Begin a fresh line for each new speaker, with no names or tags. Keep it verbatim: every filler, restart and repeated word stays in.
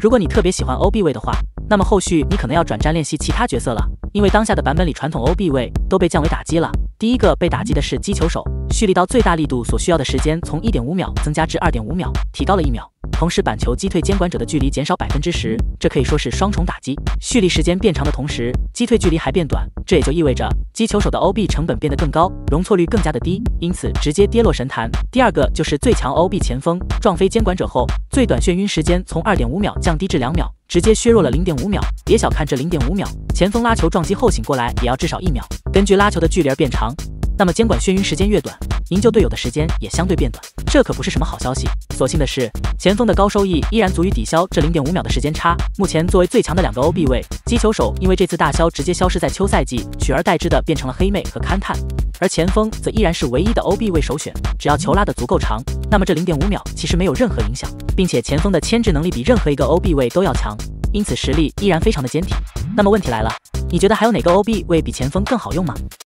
如果你特别喜欢 O B 位的话，那么后续你可能要转战练习其他角色了，因为当下的版本里传统 O B 位都被降为打击了。第一个被打击的是击球手，蓄力到最大力度所需要的时间从 一点五秒增加至 二点五秒，提高了一秒。同时，板球击退监管者的距离减少 百分之十， 这可以说是双重打击。蓄力时间变长的同时，击退距离还变短，这也就意味着击球手的 O B 成本变得更高，容错率更加的低，因此直接跌落神坛。第二个就是最强 O B 前锋，撞飞监管者后，最短眩晕时间从 二点五秒降低至两秒，直接削弱了 零点五秒。别小看这 零点五秒，前锋拉球撞击后醒过来也要至少一秒。根据拉球的距离而变长，那么监管眩晕时间越短，营救队友的时间也相对变短，这可不是什么好消息。所幸的是，前锋的高收益依然足以抵消这 零点五秒的时间差。目前作为最强的两个 O B 位，击球手因为这次大消直接消失在休赛季，取而代之的变成了黑妹和勘探，而前锋则依然是唯一的 O B 位首选。只要球拉得足够长，那么这 零点五秒其实没有任何影响，并且前锋的牵制能力比任何一个 O B 位都要强，因此实力依然非常的坚挺。那么问题来了，你觉得还有哪个 O B 位比前锋更好用吗？